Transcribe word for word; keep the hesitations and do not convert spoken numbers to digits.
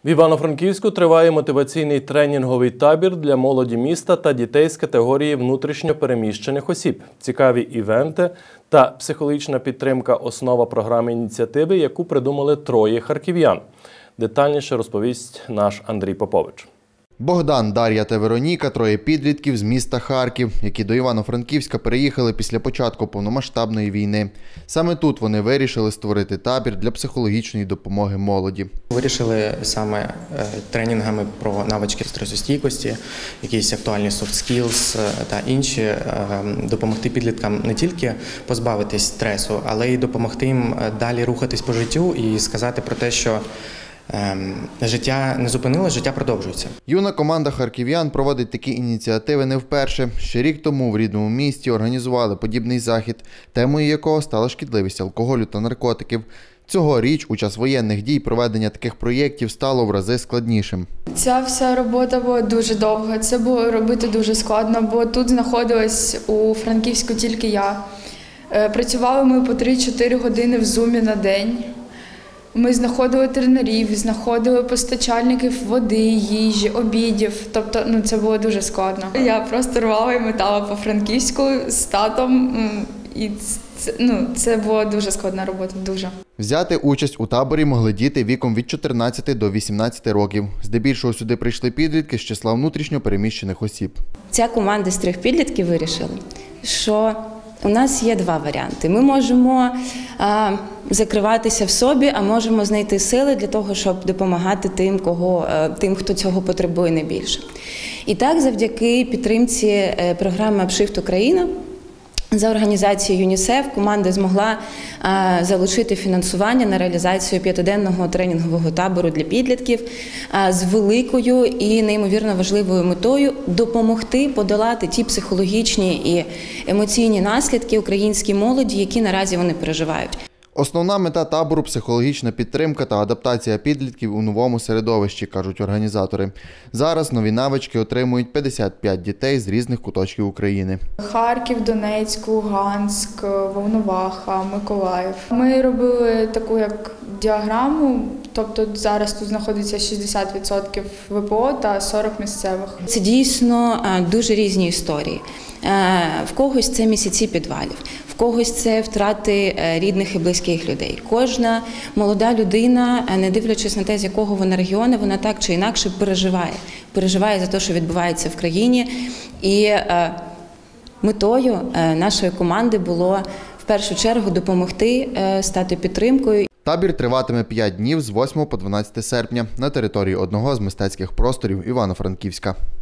В Івано-Франківську триває мотиваційний тренінговий табір для молоді міста та дітей з категорії внутрішньо переміщених осіб. Цікаві івенти та психологічна підтримка – основа програми ініціативи, яку придумали троє харків'ян. Детальніше розповість наш Андрій Попович. Богдан, Дар'я та Вероніка – троє підлітків з міста Харків, які до Івано-Франківська переїхали після початку повномасштабної війни. Саме тут вони вирішили створити табір для психологічної допомоги молоді. Вирішили саме тренінгами про навички стресостійкості, якісь актуальні soft skills та інші допомогти підліткам не тільки позбавитись стресу, але й допомогти їм далі рухатись по життю і сказати про те, що життя не зупинилось, життя продовжується. Юна команда харків'ян проводить такі ініціативи не вперше. Ще рік тому в рідному місті організували подібний захід, темою якого стала шкідливість алкоголю та наркотиків. Цьогоріч, у час воєнних дій, проведення таких проєктів стало в рази складнішим. Ця вся робота була дуже довга, це було робити дуже складно, бо тут знаходилась у Франківську тільки я. Працювали ми по три-чотири години в зумі на день. Ми знаходили тренерів, знаходили постачальників води, їжі, обідів. Тобто, ну, це було дуже складно. Я просто рвала і метала по Франківську з татом. І це, ну, це була дуже складна робота, дуже. Взяти участь у таборі могли діти віком від чотирнадцяти до вісімнадцяти років. Здебільшого сюди прийшли підлітки з числа внутрішньо переміщених осіб. Ця команда з трьох підлітків вирішила, що у нас є два варіанти. Ми можемо а, закриватися в собі, а можемо знайти сили для того, щоб допомагати тим, кого, тим, хто цього потребує найбільше. І так, завдяки підтримці програми «Апшифт Україна», за організацією ЮНІСЕФ команда змогла а, залучити фінансування на реалізацію п'ятиденного тренінгового табору для підлітків а, з великою і неймовірно важливою метою допомогти подолати ті психологічні і емоційні наслідки українській молоді, які наразі вони переживають. Основна мета табору – психологічна підтримка та адаптація підлітків у новому середовищі, кажуть організатори. Зараз нові навички отримують п'ятдесят п'ять дітей з різних куточків України. Харків, Донецьк, Луганськ, Волноваха, Миколаїв. Ми робили таку як діаграму, тобто зараз тут знаходиться шістдесят відсотків ВПО та сорок відсотків місцевих. Це дійсно дуже різні історії. В когось це місяці підвалів, в когось це втрати рідних і близьких людей. Кожна молода людина, не дивлячись на те, з якого вона регіону, вона так чи інакше переживає. Переживає за те, що відбувається в країні. І метою нашої команди було в першу чергу допомогти стати підтримкою. Табір триватиме п'ять днів з восьмого по дванадцяте серпня на території одного з мистецьких просторів Івано-Франківська.